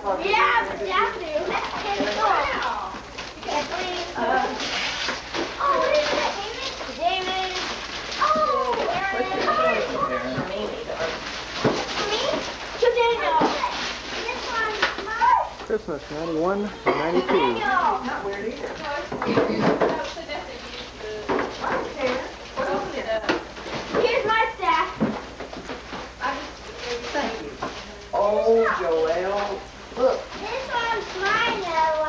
Yeah, but that's new. That's 10 stores. Kathleen. Oh, what is that, David? David. Oh, Aaron. Me? To Daniel. This one's mine. Christmas, 91 to 92. Not weird either. Here's my stack. Thank you. Oh, Joelle. Look. This one's mine, though.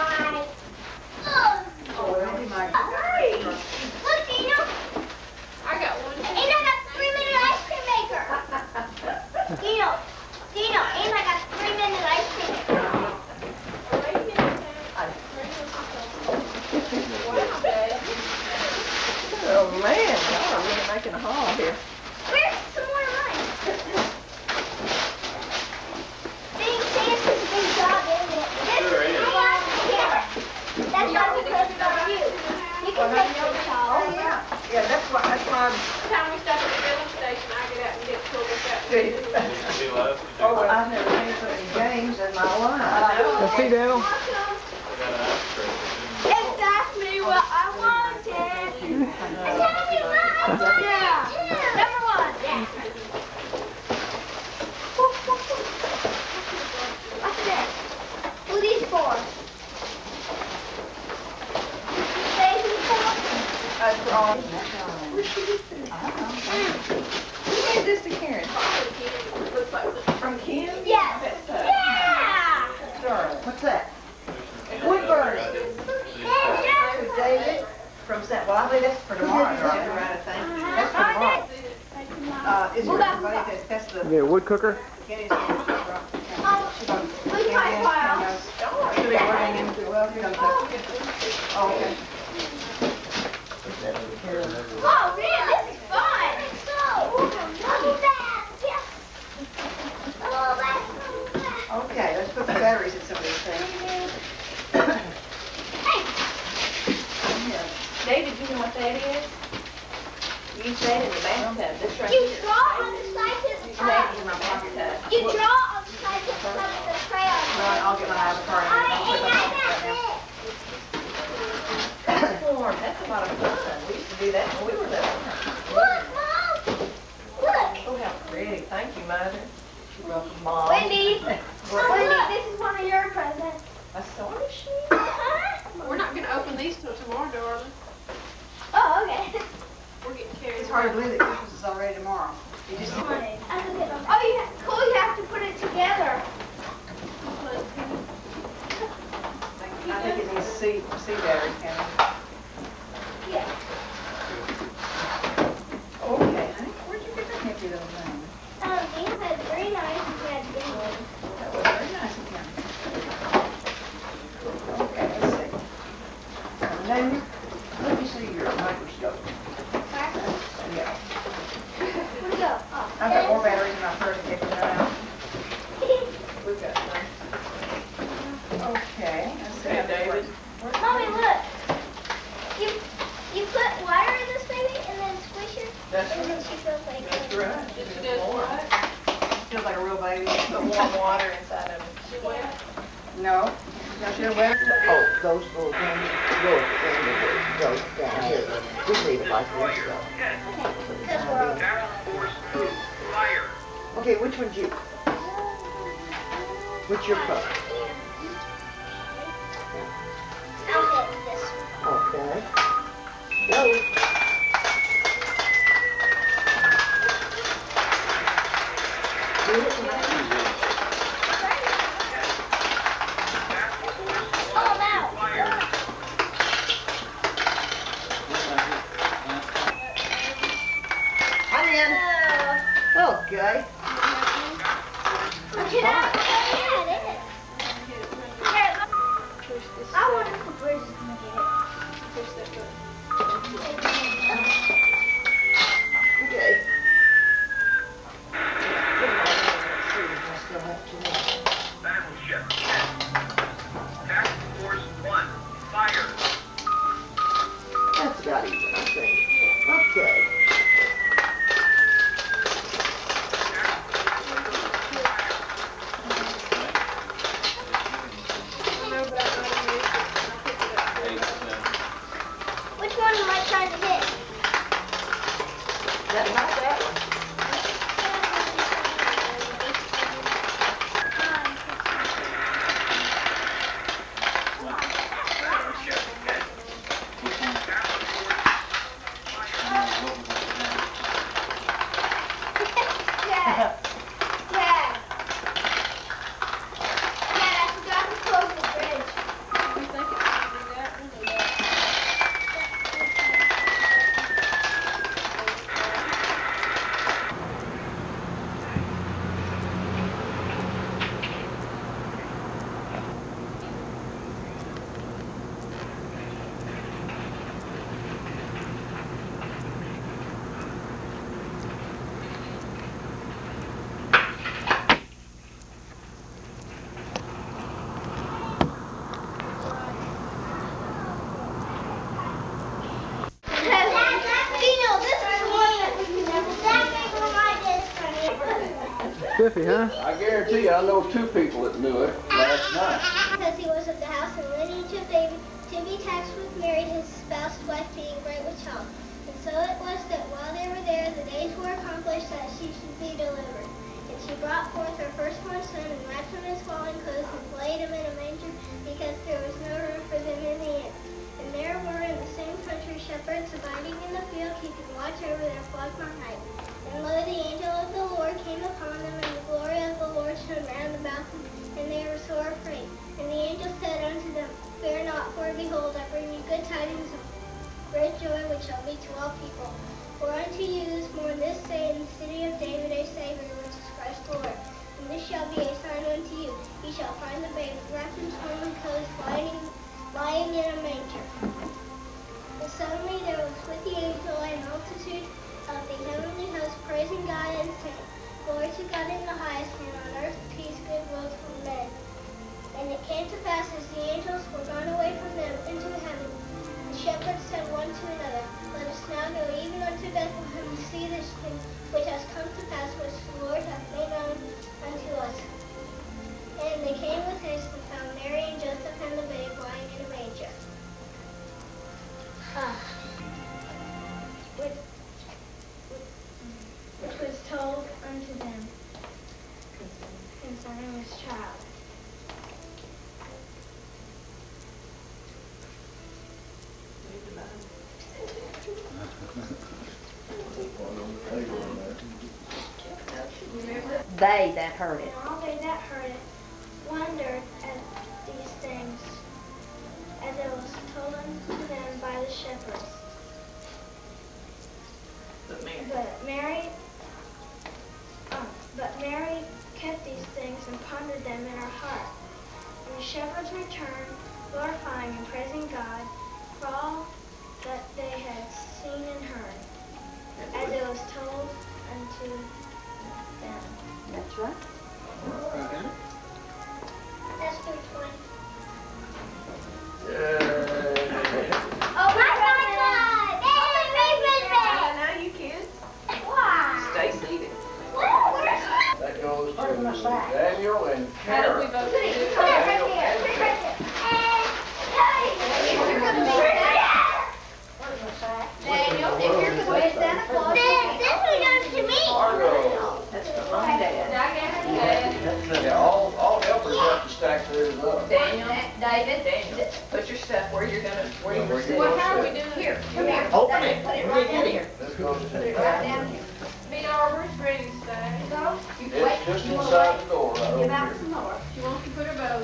Joelle, you might. Hurry. Look, Daniel. I got one. And I got 3-minute ice cream maker. Daniel, and I got 3-minute ice cream maker. Oh, man. Y'all are really making a haul here. Where's some more of mine? Being Santa's a big job, isn't it? Sure is. That's not because of you. You can take your Oh, towel. yeah. Yeah, that's why By the time we stop at the filling station, I get out and get filled up that. See. She loves to do Oh, well, I've never seen so many games in my life. Let's see, Daniel. Exactly what I wanted. Yeah. Number 1. Yeah. What's this? Who are these for? That's wrong. Who gave this to Karen? From Kim? Yes. That's Yeah. darling. What's that? Wood burning. Yeah. To David from St. Well, I believe that's for tomorrow, right? Right, I think. That's for tomorrow. Is there anybody that's the You get a wood cooker? Kenny's Look my file. Should be working into, well, you know, oh, okay. Oh man, this is fun. Look at that. Yes. Oh, that's so bad. Okay, let's put the batteries in some of these things. Hey. David, you know what that is? You use that in the bathtub. This right You here. draw on the sides of Use that in my pocket tub. You draw on the sides of some of the crayons. Right, I'll get my avatar and I'll put my pocket right now. Form. That's a lot of fun. We used to do that when we were little. Look, Mom. Look. Oh, how pretty. Thank you, Mother. You're welcome, Mom. Wendy. Wendy, this is one of your presents. A sewing machine? We're not going to open these till tomorrow, darling. Oh, okay. We're getting carried It's hard to believe that Christmas is already tomorrow. You just, Oh, cool, you have to put it together. I think it needs C battery, Kenny. Yeah. Okay, honey, where'd you get that nifty little thing? These are very nice and had big ones. That was very nice of him. Okay, let's see. Then, let me see your microscope. Yeah. Where'd it go? Oh. I've got more batteries in my purse in case you run out. We've got some. Okay, let's see. Okay, David. Mommy, look. You put water in this baby and then squish it. That's And then right. she feels like That's right. Did she do what? Feels like a real baby. Put warm water inside of it. She wet? No. No, she didn't wear it. Oh, those little things go down here. Just leave it like this. Okay, which one's you? What's your cup? I'll get this one. Okay. Go. Do it. Oh, now. I'm in. Okay. Look it up. Yeah, it is. Here, I wonder if the bridge is going to get it. Okay. Battleship. Task Force 1, fire. That's about even, I think. Okay. spiffy, huh? I guarantee you, I know 2 people that knew it last night. Because he was at the house and lineage of David, to be taxed with Mary, his spouse, wife, being great with child. And so it was that while they were there, the days were accomplished that she should be delivered. And she brought forth her firstborn son, and wrapped him in swaddling clothes, and laid him in a manger, because there was no room for them in the inn. And there were in the same country shepherds abiding in the field, keeping watch over their flock by night. And lo, the angel of the Lord came upon them, and the glory of the Lord shone round about them, and they were sore afraid. And the angel said unto them, Fear not, for behold, I bring you good tidings of great joy, which shall be to all people. For unto you this morning, this day, in the city of David, a Savior, which is Christ the Lord. And this shall be a sign unto you. Ye shall find the babe wrapped in swaddling clothes, lying in a manger. And suddenly there was with the angel a multitude of the heavenly host, praising God and saying, Glory to God in the highest, and on earth peace, goodwill to men. And it came to pass, as the angels were gone away from them into heaven, the shepherds said one to another, Let us now go even unto Bethlehem to see this thing which has come to pass, which the Lord hath made known unto us. And they came with haste and found Mary and Joseph and the babe lying in a manger. Which was told unto them concerning this child. They that heard it. And all they that heard it wondered at these things, as it was told unto them by the shepherds. But Mary kept these things and pondered them in her heart. And the shepherds returned, glorifying and praising God for all that they had seen and heard, as it was told unto them. That's right. That's through 20. Yeah. Oh my God! Now you kids, Why? stay seated. That goes to Daniel and How did we Kara. vote? Daniel, if you're the way Santa Claus. This one goes to me. Margo. That's for mom and dad. Yeah, all helpers have to stack theirs up. Daniel, Daniel, put your stuff where you're gonna sit. Well, how are we doing? Here, come here. Open it. Put it right down here. This goes to Put it right down here. Be Arbor's ready to stay. It's just inside the door right over Give out here. some more. She wants to put her bow in.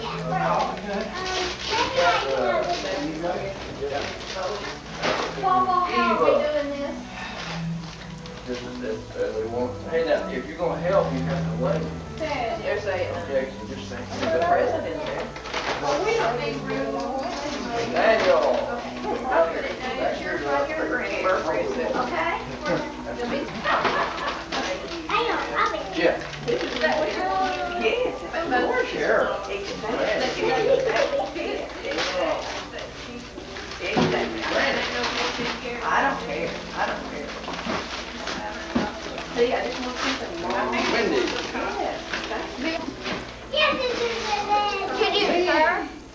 How are we doing this? This is it. They want, hey, now, if you're gonna help, you have to wait. There's a, Objection, just say. there's a president there. Well, we don't need room more. Daniel. That's yours right here, Granny. Burberry is it? Okay. Hang on, I'll be. Yeah. Is that what you're doing? Yes. Of course. Sure. I don't care. I don't care. See, I just want something long. Wendy. Yes, this is it. To you, sir.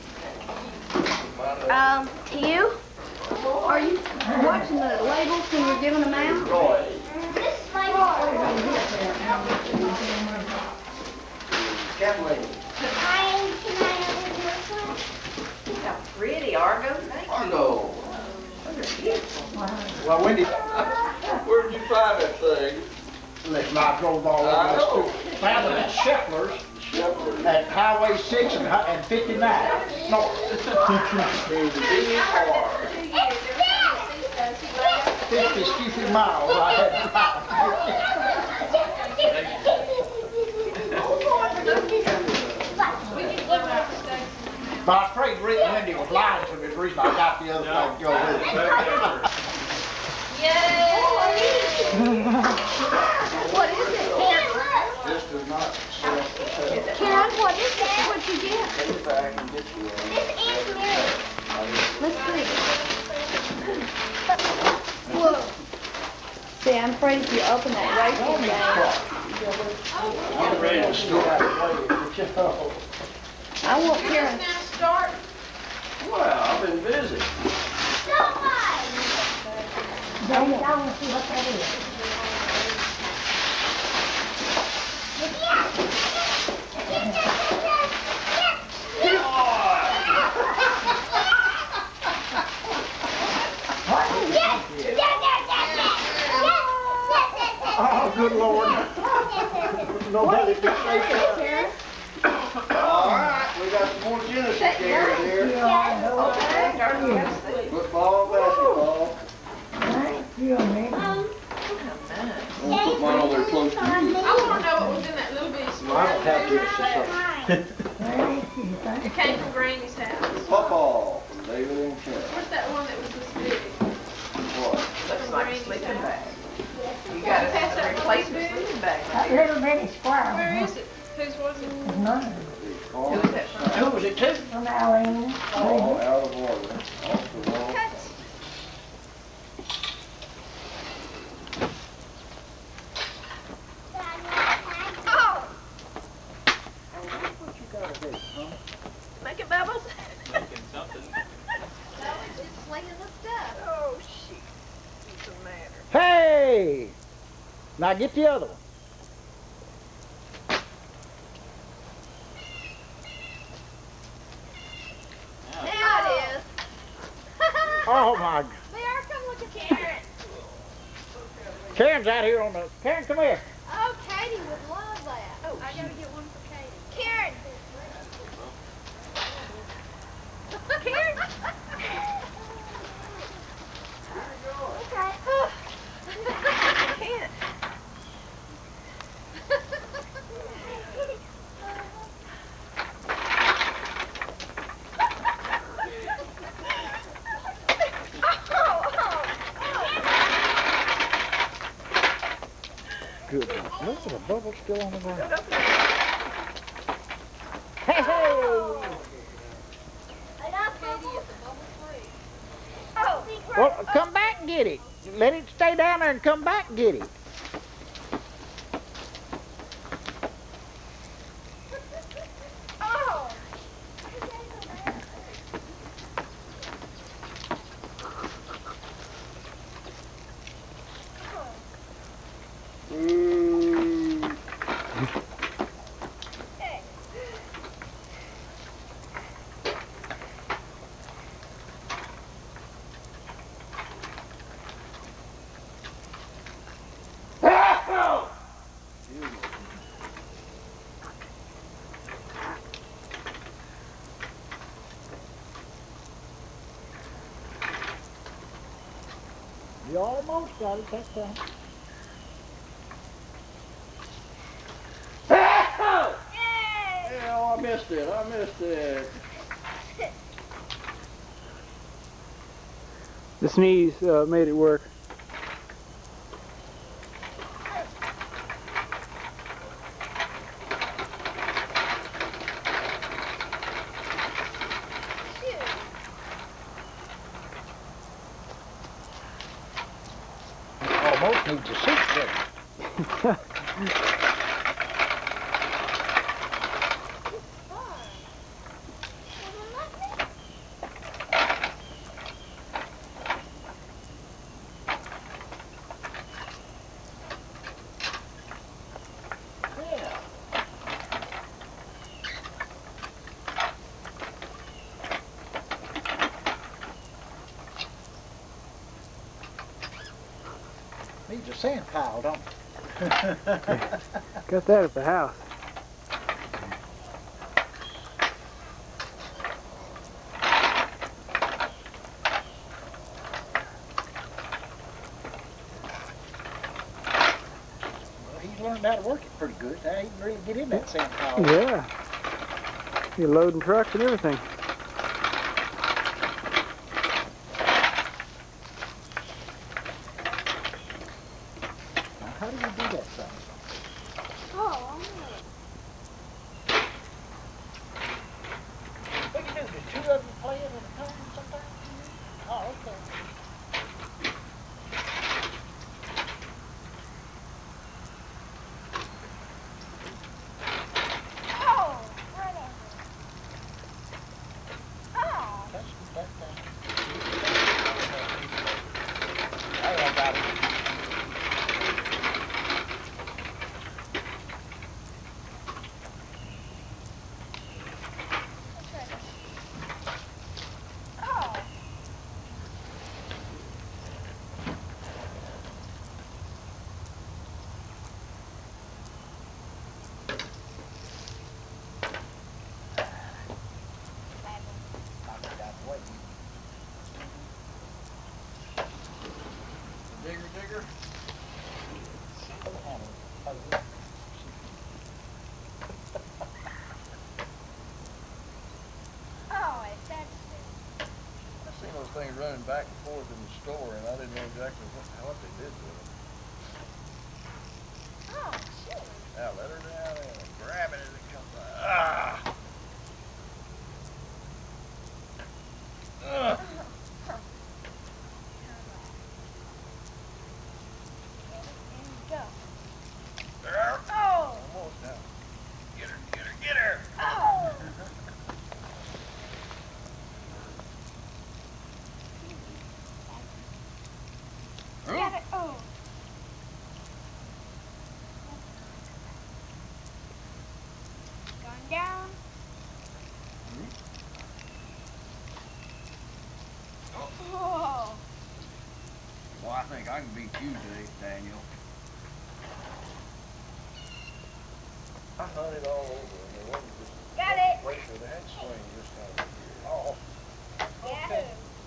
To you? Are you watching the labels when you're giving them out? Roy. This is my Kathleen. Can I have this one? How pretty, Argo. Thank you. Margo. Those are beautiful. Well, Wendy, Where did you find that thing? listen, I drove all I over know. this. Found it at Scheffler's Shepherd. at Highway 6 and 59 north. There's a big car. 50 stupid miles I had to drive. But I'm afraid Wendy was lying to me, the reason I got the other thing to go with it. What is it? This does not self-protect. Karen, what is it? What'd you get? Take it back and get you This is Mary. Let's see. Whoa. See, I'm afraid if you open that racing thing, I'm ready to start. I want Karen. Just now start. Well, I've been busy. I want to see what that is. Oh, good Lord. Nobody can say that. All right, we got some more Genesis games here. Football, basketball. Thank you, man. I'm gonna put mine over there close to you. I want to know what was in that little bitty No, I square. don't have Genesis. Thank you, thank It came from Granny's house. Football from David and Karen. What's that one that was this big? What? Looks like a sleeping bag. You got a replacement sleeping bag. That little bitty squirrel. Where is it? Whose was it? It's mine. Who is that from? Who was it to? From Alene. Oh, out of order. Off the wall. Making bubbles? Making something. Oh, shit. What's the matter? Hey! Now get the other one. Now it is. Oh my. Bear, come look at Karen. Karen's out here on the. Karen, come here. Oh, Katie would love that. Oh, I gotta get one for Katie. Karen. Karen. Okay. Good one. Look at the bubble still on the ground. Hey, hey! I got Katie at the bubble free. Oh. Well, come back and get it. Let it stay down there and come back and get it. Oh. You almost got it that time. Yeah, I missed it. I missed it. The sneeze made it work. Almost needs a seat there. Needs a sand pile, don't it? Got that at the house. Well, he's learned how to work it pretty good. Now he can really get in that sand pile. Yeah. You're loading trucks and everything. Now, how do you do that thing? Oh, What do you do? Does two of them play it at a time sometimes? Oh, okay. things running back and forth in the store, and I didn't know exactly what they did to them. Oh, shit. Now let her down and grab it as it comes out. Ah! Ugh. There. Oh. Almost now. Get her, get her, get her! Oh. Got it. Oh. Going down. Oh. Well, I think I can beat you today, Daniel. I hunted all over, and there wasn't just Got it. place where they had swing this time of year. Oh, Yeah. got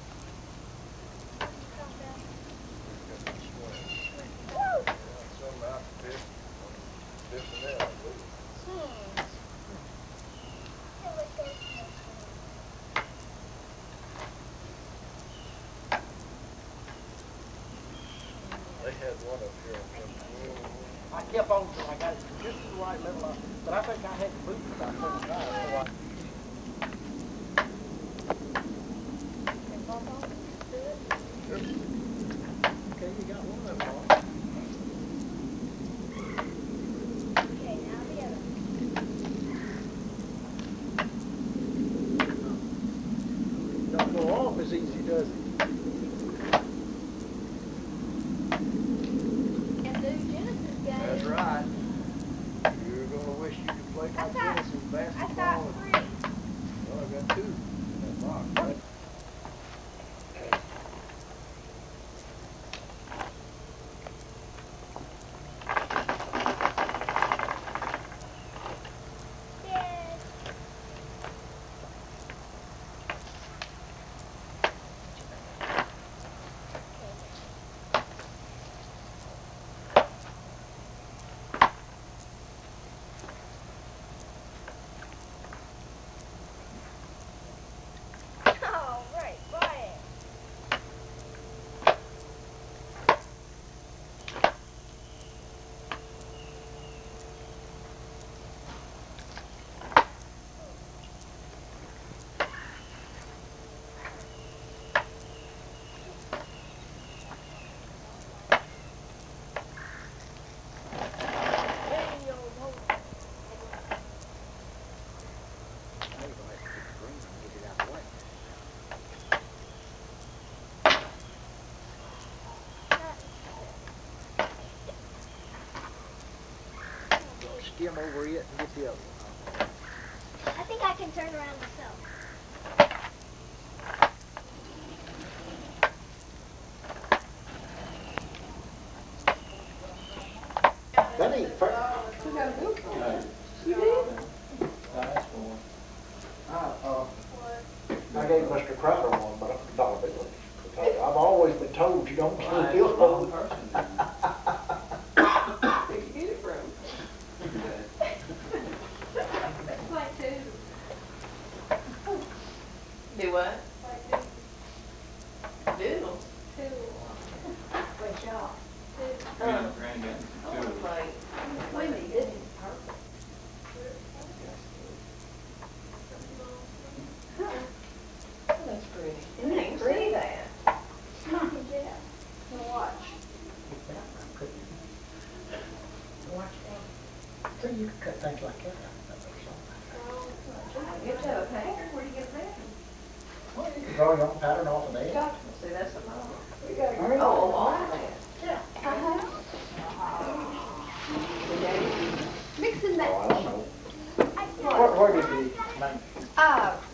the swing. Woo. Some outfit, this and that, I believe. They had one up here on some. I kept on till I got it just the right level, but I think I had to move it about 7 times. So okay, you got one of them on. Okay, now the other. Don't go off as easy, does it? And those Genesis guys. That's right. You're gonna wish you could play like this in I basketball. got 3. Well, I got 2 in that box, right? Yes. All right, quiet. Skim over it and get the other one. I think I can turn around myself. That ain't fair. I gave Mr. Crowder one, but I'm not a big one. I've always been told you don't steal those. Where'd you get it from? Do what? Doodle. Wait, y'all. I wanna play. Wait a minute, this is perfect. Oh, that's pretty. You can see that. Watch. So you can cut things like that. Get that a paper? Where do you get that? Well, you can draw your own pattern off of that. See, that's a model. Oh, all that. Yeah. Mixing that. Oh, I don't know. Where did the name?